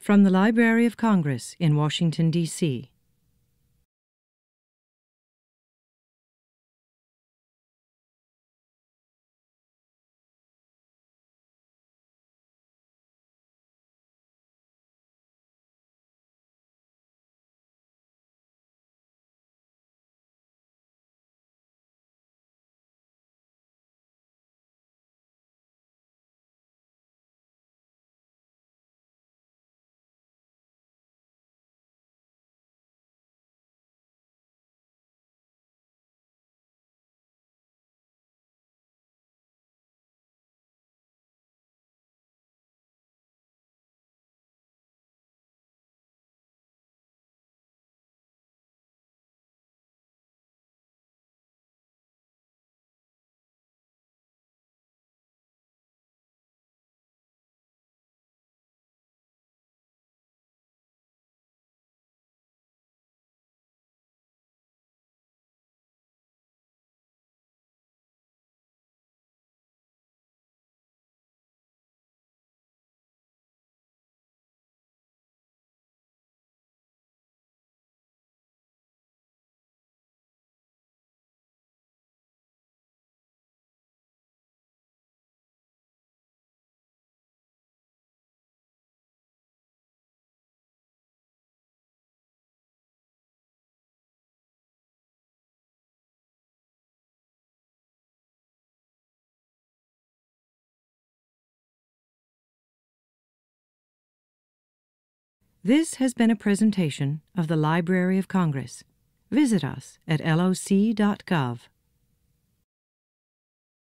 From the Library of Congress in Washington, D.C. This has been a presentation of the Library of Congress. Visit us at loc.gov.